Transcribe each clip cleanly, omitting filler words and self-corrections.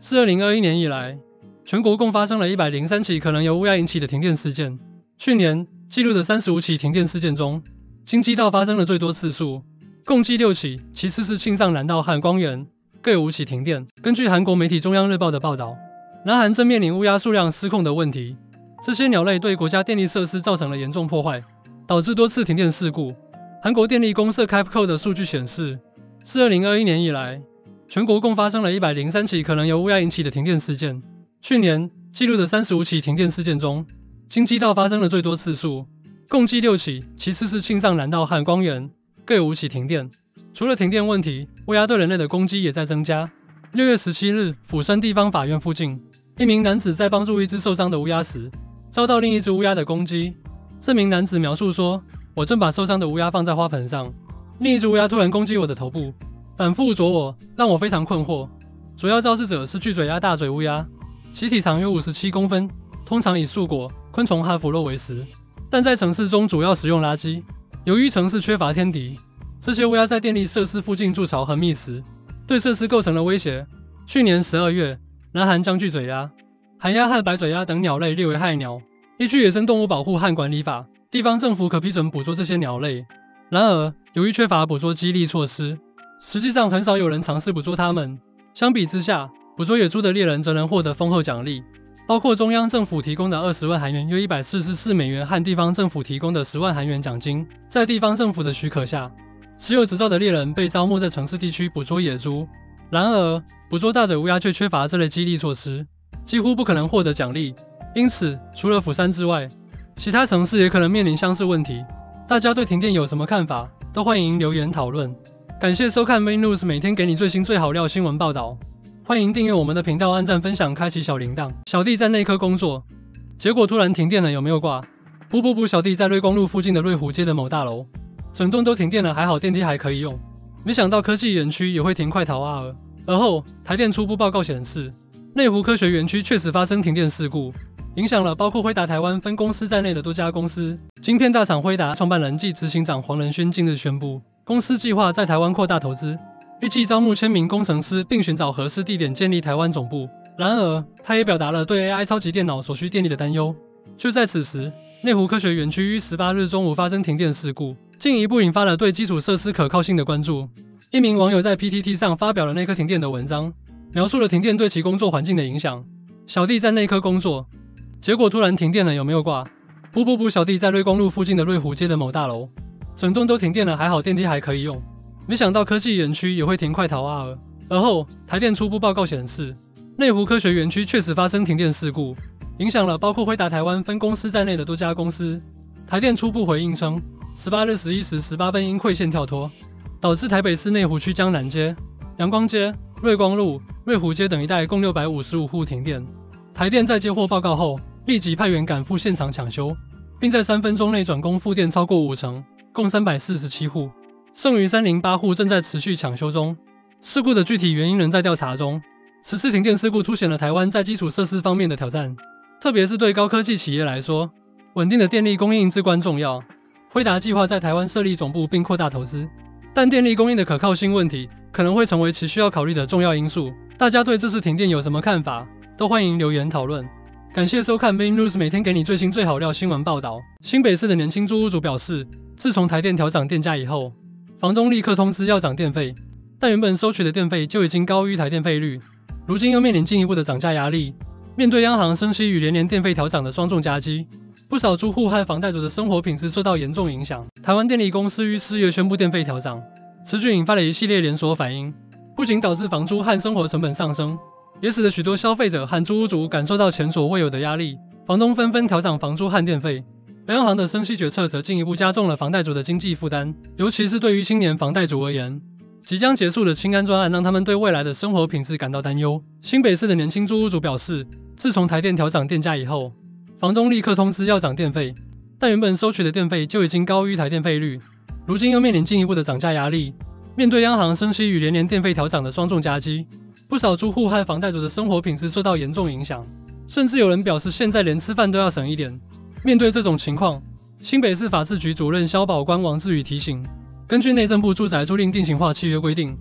自2021年以来，全国共发生了103起可能由乌鸦引起的停电事件。去年记录的35起停电事件中，京畿道发生了最多次数，共计6起，其次是庆尚南道和光原，各有5起停电。根据韩国媒体中央日报的报道，南韩正面临乌鸦数量失控的问题，这些鸟类对国家电力设施造成了严重破坏，导致多次停电事故。韩国电力公社 KEPCO 的数据显示，自2021年以来，全国共发生了103起可能由乌鸦引起的停电事件。去年记录的35起停电事件中，京畿道发生了最多次数，共计6起，其次是庆尚南道和光原，各有5起停电。除了停电问题，乌鸦对人类的攻击也在增加。6月17日，釜山地方法院附近，一名男子在帮助一只受伤的乌鸦时，遭到另一只乌鸦的攻击。这名男子描述说：“我正把受伤的乌鸦放在花盆上，另一只乌鸦突然攻击我的头部，反复啄我，让我非常困惑。主要肇事者是巨嘴鸦大嘴乌鸦，其体长约57公分，通常以树果、昆虫和腐肉为食，但在城市中主要食用垃圾。由于城市缺乏天敌，这些乌鸦在电力设施附近筑巢和觅食，对设施构成了威胁。去年12月，南韩将巨嘴鸦、寒鸦和白嘴鸦等鸟类列为害鸟。依据野生动物保护和管理法，地方政府可批准捕捉这些鸟类。然而，由于缺乏捕捉激励措施，实际上很少有人尝试捕捉它们。相比之下，捕捉野猪的猎人则能获得丰厚奖励，包括中央政府提供的20万韩元约144美元和地方政府提供的10万韩元奖金。在地方政府的许可下，持有执照的猎人被招募在城市地区捕捉野猪。然而，捕捉大嘴乌鸦却缺乏这类激励措施，几乎不可能获得奖励。因此，除了釜山之外，其他城市也可能面临相似问题。大家对停电有什么看法？都欢迎留言讨论。感谢收看 Main News， 每天给你最新最好料新闻报道。欢迎订阅我们的频道，按赞分享，开启小铃铛。小弟在内科工作，结果突然停电了，有没有挂？不，小弟在瑞光路附近的瑞湖街的某大楼，整栋都停电了，还好电梯还可以用。没想到科技园区也会停快逃啊！而后台电初步报告显示，内湖科学园区确实发生停电事故，影响了包括辉达台湾分公司在内的多家公司。晶片大厂辉达创办人暨执行长黄仁勋近日宣布，公司计划在台湾扩大投资，预计招募1000名工程师，并寻找合适地点建立台湾总部。然而，他也表达了对 AI 超级电脑所需电力的担忧。就在此时，内湖科学园区于18日中午发生停电事故，进一步引发了对基础设施可靠性的关注。一名网友在 PTT 上发表了内科停电的文章，描述了停电对其工作环境的影响。小弟在内科工作，结果突然停电了，有没有挂？不，小弟在瑞光路附近的瑞湖街的某大楼，整栋都停电了，还好电梯还可以用。没想到科技园区也会停快逃啊！而后台电初步报告显示，内湖科学园区确实发生停电事故，影响了包括辉达台湾分公司在内的多家公司。台电初步回应称，18日11时18分因馈线跳脱，导致台北市内湖区江南街、阳光街、瑞光路、瑞湖街等一带共655户停电。台电在接获报告后，立即派员赶赴现场抢修，并在3分钟内转工复电超过50%，共347户，剩余308户正在持续抢修中。事故的具体原因仍在调查中。此次停电事故凸显了台湾在基础设施方面的挑战，特别是对高科技企业来说，稳定的电力供应至关重要。辉达计划在台湾设立总部并扩大投资，但电力供应的可靠性问题可能会成为其需要考虑的重要因素。大家对这次停电有什么看法？都欢迎留言讨论。感谢收看 Main News， 每天给你最新最好料新闻报道。新北市的年轻租屋主表示，自从台电调涨电价以后，房东立刻通知要涨电费，但原本收取的电费就已经高于台电费率，如今又面临进一步的涨价压力。面对央行升息与连年电费调涨的双重夹击，不少租户和房贷族的生活品质受到严重影响。台湾电力公司于4月宣布电费调涨，此举引发了一系列连锁反应，不仅导致房租和生活成本上升，也使得许多消费者和租屋族感受到前所未有的压力。房东纷纷调涨房租和电费，央行的升息决策则进一步加重了房贷族的经济负担，尤其是对于青年房贷族而言，即将结束的青安专案让他们对未来的生活品质感到担忧。新北市的年轻租屋族表示，自从台电调涨电价以后，房东立刻通知要涨电费，但原本收取的电费就已经高于台电费率，如今又面临进一步的涨价压力。面对央行升息与连年电费调涨的双重夹击，不少租户和房贷族的生活品质受到严重影响，甚至有人表示现在连吃饭都要省一点。面对这种情况，新北市法制局主任消保官王志宇提醒，根据内政部住宅租赁定型化契约规定，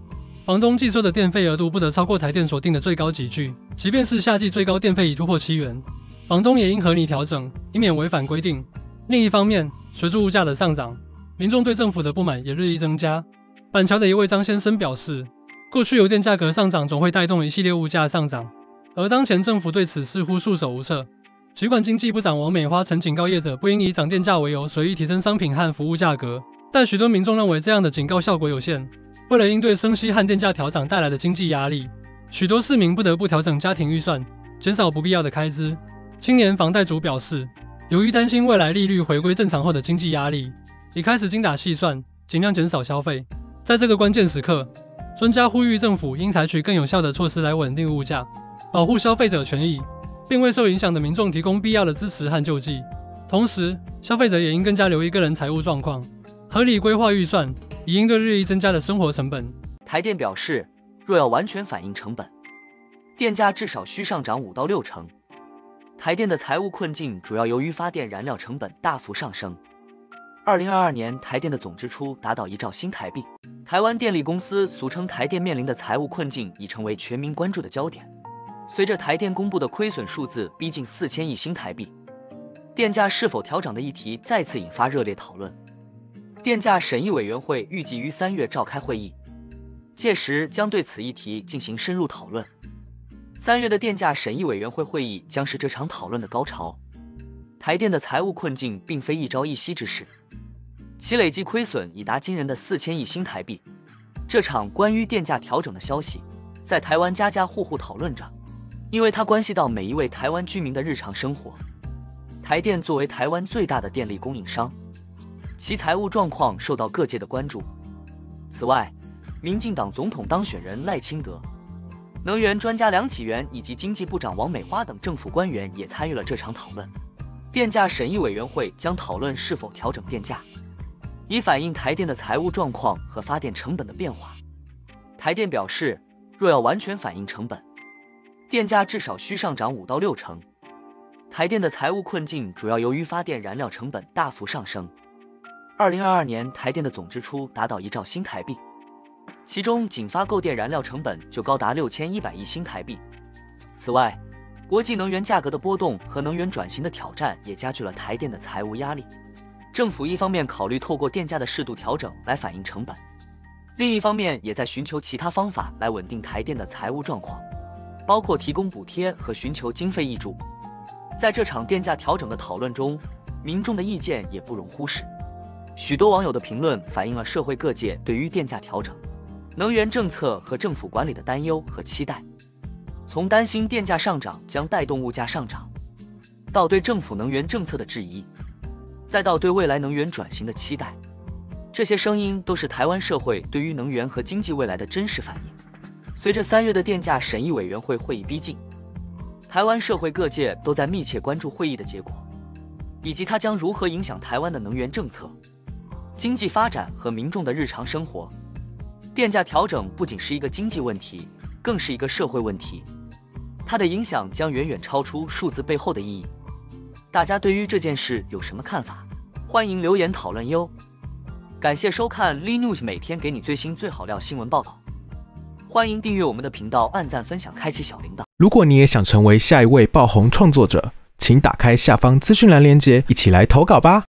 房东计收的电费额度不得超过台电所定的最高级距，即便是夏季最高电费已突破7元，房东也应合理调整，以免违反规定。另一方面，随着物价的上涨，民众对政府的不满也日益增加。板桥的一位张先生表示，过去油电价格上涨总会带动一系列物价上涨，而当前政府对此似乎束手无策。尽管经济部长王美花曾警告业者不应以涨电价为由随意提升商品和服务价格，但许多民众认为这样的警告效果有限。为了应对升息和电价调涨带来的经济压力，许多市民不得不调整家庭预算，减少不必要的开支。青年房贷族表示，由于担心未来利率回归正常后的经济压力，已开始精打细算，尽量减少消费。在这个关键时刻，专家呼吁政府应采取更有效的措施来稳定物价，保护消费者权益，并为受影响的民众提供必要的支持和救济。同时，消费者也应更加留意个人财务状况，合理规划预算，以应对日益增加的生活成本。 台电表示，若要完全反映成本，电价至少需上涨5到6成。台电的财务困境主要由于发电燃料成本大幅上升。2022年台电的总支出达到1兆新台币。台湾电力公司俗称台电面临的财务困境已成为全民关注的焦点。随着台电公布的亏损数字逼近4000亿新台币，电价是否调涨的议题再次引发热烈讨论。电价审议委员会预计于3月召开会议，届时将对此议题进行深入讨论。3月的电价审议委员会会议将是这场讨论的高潮。台电的财务困境并非一朝一夕之事，其累计亏损已达惊人的4000亿新台币。这场关于电价调整的消息，在台湾家家户户讨论着，因为它关系到每一位台湾居民的日常生活。台电作为台湾最大的电力供应商，其财务状况受到各界的关注。此外，民进党总统当选人赖清德、能源专家梁启源以及经济部长王美花等政府官员也参与了这场讨论。电价审议委员会将讨论是否调整电价，以反映台电的财务状况和发电成本的变化。台电表示，若要完全反映成本，电价至少需上涨5到6成。台电的财务困境主要由于发电燃料成本大幅上升。2022年台电的总支出达到1兆新台币，其中仅发购电燃料成本就高达6100亿新台币。此外，国际能源价格的波动和能源转型的挑战也加剧了台电的财务压力。政府一方面考虑透过电价的适度调整来反映成本，另一方面也在寻求其他方法来稳定台电的财务状况，包括提供补贴和寻求经费挹注。在这场电价调整的讨论中，民众的意见也不容忽视。许多网友的评论反映了社会各界对于电价调整、能源政策和政府管理的担忧和期待。从担心电价上涨将带动物价上涨，到对政府能源政策的质疑，再到对未来能源转型的期待，这些声音都是台湾社会对于能源和经济未来的真实反应。随着3月的电价审议委员会会议逼近，台湾社会各界都在密切关注会议的结果，以及它将如何影响台湾的能源政策、经济发展和民众的日常生活。电价调整不仅是一个经济问题，更是一个社会问题，它的影响将远远超出数字背后的意义。大家对于这件事有什么看法？欢迎留言讨论哟。感谢收看 Lee News， 每天给你最新最好料新闻报道。欢迎订阅我们的频道，按赞分享，开启小铃铛。 如果你也想成为下一位爆红创作者，请打开下方资讯栏连结，一起来投稿吧。